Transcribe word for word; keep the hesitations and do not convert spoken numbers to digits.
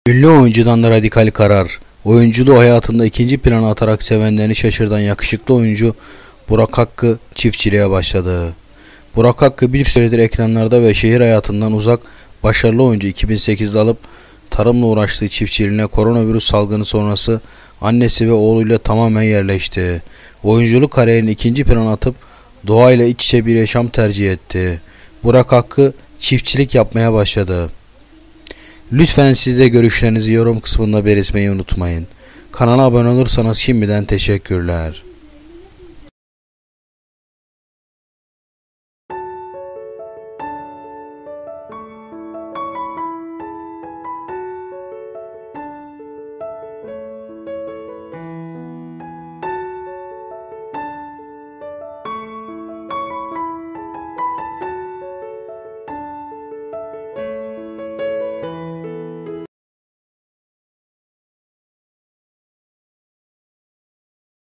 Ünlü oyuncudan da radikal karar. Oyunculuğu hayatında ikinci plana atarak sevenlerini şaşırtan yakışıklı oyuncu Burak Hakkı çiftçiliğe başladı. Burak Hakkı bir süredir ekranlarda ve şehir hayatından uzak başarılı oyuncu iki bin sekizde alıp tarımla uğraştığı çiftçiliğine koronavirüs salgını sonrası annesi ve oğluyla tamamen yerleşti. Oyunculuk kariyerini ikinci plana atıp doğayla iç içe bir yaşam tercih etti. Burak Hakkı çiftçilik yapmaya başladı. Lütfen siz de görüşlerinizi yorum kısmında belirtmeyi unutmayın. Kanala abone olursanız şimdiden teşekkürler.